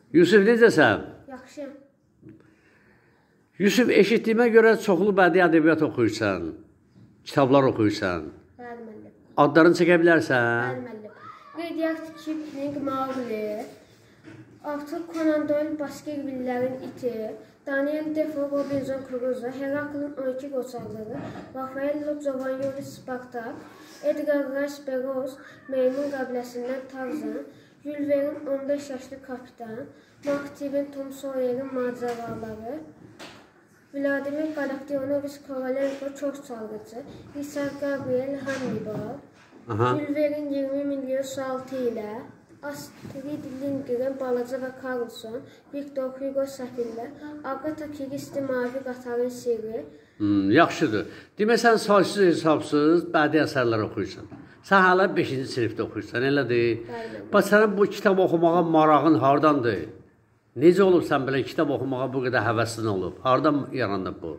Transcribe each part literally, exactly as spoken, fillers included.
Yusuf, necəsən? Yaxşıyam. Yusuf, eşitdiyimə görə çoxlu bədii ədəbiyyat oxuyursan, kitablar oxuyursan. Bəli, müəllim. Adlarını çəkə bilərsən? Bəli, müəllim. Radioaktiv Kipling Mauqli, Arthur Conan Doyle Baskervillerin iti, Daniel Defoe Robinson Crusoe, Heraklın on iki qoçaqlığı, Raffaello Giovanni Spartak, Edgar Rice Burroughs Meymun qəbiləsindən Tarzan, Jules Verne'in on beş yaşlı kapitan, Mark Twain Tom Sawyer'in macəraları, Vladimir Galaktionoviç Korolenko Çox çalğıcı, Richard Gabriel Hannibal, Jules Verne'in iyirmi milyon sualtı ilə, Astrid Lindgren Balaca və Carlson, Victor Hugo Səfirlər, Agatha Christie Mavi Qatarın Sirri. Hmm, yaxşıdır. Demək, sən saysız hesabsız bədii əsərlər oxuyursan. Sən hələ beşinci sinifdə oxuyursan, elədir? Bəli. Bax, sənin bu kitab oxumağa marağın hardandır? Necə olub sən belə kitab oxumağa bu qədər həvəslin olub? Hardan yarandı bu?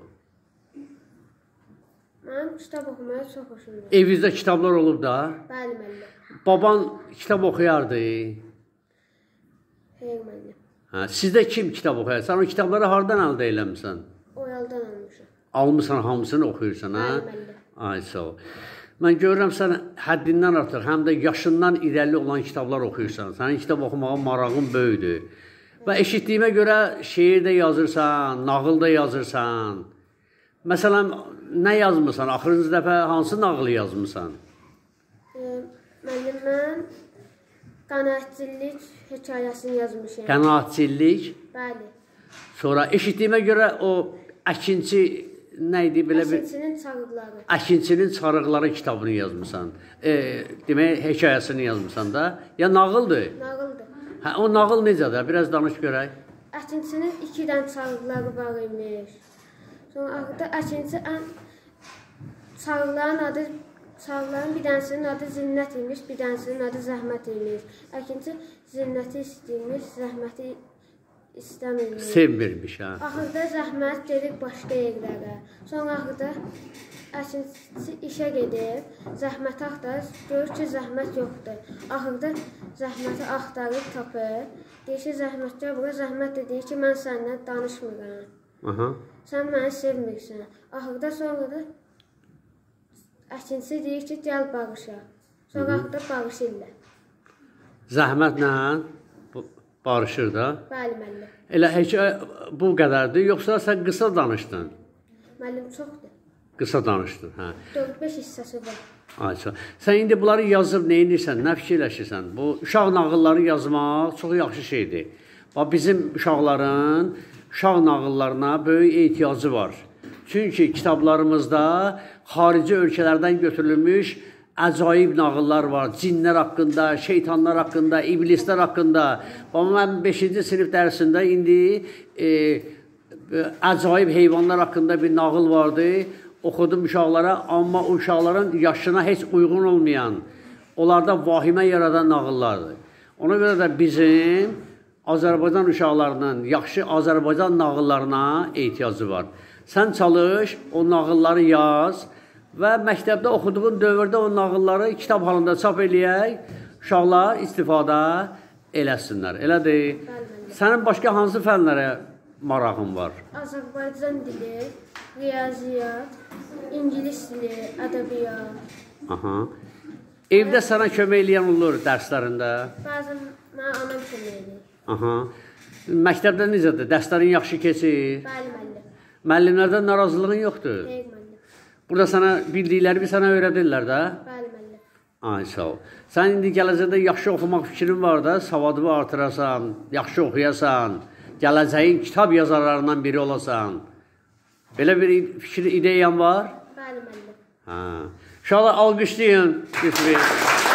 Mənim kitab oxumaya çox xoşum gəlir. Evinizdə kitablar olub da? Bəli, müəllim. Baban kitab oxuyardı. Xeyr, müəllim. Hə, sizdə kim kitab oxuyar? Sən o kitabları hardan əldə eləmisən? Oyaldan almışam. Almısan, hamısını oxuyursan, hə? Bəli, müəllim. Ay, sağ ol. Mən görürəm sən həddindən artıq, həm də yaşından irəli olan kitablar oxuyursan. Sənin kitab oxumağa marağın böyüdür. Və eşitdiyimə görə şeir də yazırsan, nağıl da yazırsan. Məsələn, nə yazmısan? Axırıncı dəfə hansı nağılı yazmısan? Müəllim, mən qənaətçilik hekayəsini yazmışam. Qənaətçilik? Bəli. Sonra eşitdiyimə görə o əkinçi nə idi? Əkinçinin çarıqları. Əkinçinin çarıqları kitabını yazmısan. E, demək, hekayəsini yazmısan da. Ya nağıldır? Nağıldır. Hə, o nağıl necədir? Biraz danış görək. Əkinçinin iki dənə çarıqları var imiş. Sonra axırda əkinçi ən çarıqların adı Çarıqların bir dənəsinin adı Zinnət imiş, bir dənəsinin adı Zəhmət imiş. Əkinçi Zinnəti istəyirmiş, Zəhməti istəmirmiş. Sevmirmiş, hə. Axırda Zəhmət gedir başqa yerlərə. Sonra axırda əkinçi işə gedir, Zəhməti axtarır, görür ki, Zəhmət yoxdur. Axırda Zəhməti axtarır, tapır. Deyir ki, Zəhmət gəl bura, Zəhmət də deyir ki, mən səndən danışmıram. Aha. Sən məni sevmirsən. Axırda sonra da əkinçi deyir ki, gəl barışaq. Sonra axırda barışırlar. Zəhmətlə barışır da? Bəli, müəllim. Elə hekayə bu qədərdir, yoxsa sən qısa danışdın? Müəllim, çoxdur. Qısa danışdın, hə. dörd beş hissəsi var. Ayça. Sən indi bunları yazıb nə edirsən, nə fikirləşirsən? Bu uşaq nağılları yazmaq çox yaxşı şeydir. Bax, bizim uşaqların uşaq nağıllarına böyük ehtiyacı var. Çünki kitablarımızda xarici ölkələrdən götürülmüş əcaib nağıllar var. Cinlər haqqında, şeytanlar haqqında, iblislər haqqında. Mən beşinci sinif dərsində indi e, əcaib heyvanlar haqqında bir nağıl vardı. Oxudum uşaqlara, amma o uşaqların yaşına heç uyğun olmayan, onlarda vahimə yaradan nağıllardır. Ona görə də bizim Azərbaycan uşaqlarının yaxşı Azərbaycan nağıllarına ehtiyacı var. Sən çalış, o nağılları yaz və məktəbdə oxuduğun dövrdə o nağılları kitab halında çap eləyək, uşaqlar istifadə eləsinlər. Elədir. Sənin başqa hansı fənlərə marağın var? Azərbaycan dili, riyaziyyat, ingilis dili, ədəbiyyat. Aha. Evdə sənə kömək eləyən olur dərslərində? Bəzən mənə anam kömək eləyir. Aha. Məktəbdə necədir? Dərslərin yaxşı keçir? Bəli, müəllim. Müəllimlərdən narazılığın yoxdur? Xeyr, müəllim. Burada sənə bildikləri bir sənə öyrədirlər də? Bəli, müəllim. Ay, sağ ol. Sən indi gələcəkdə yaxşı oxumaq fikrin var da, savadını artırasan, yaxşı oxuyasan, gələcəyin kitab yazarlarından biri olasan. Belə bir fikir, ideyan var? Bəli, müəllim. Hə. Uşaqlar alqışlayın.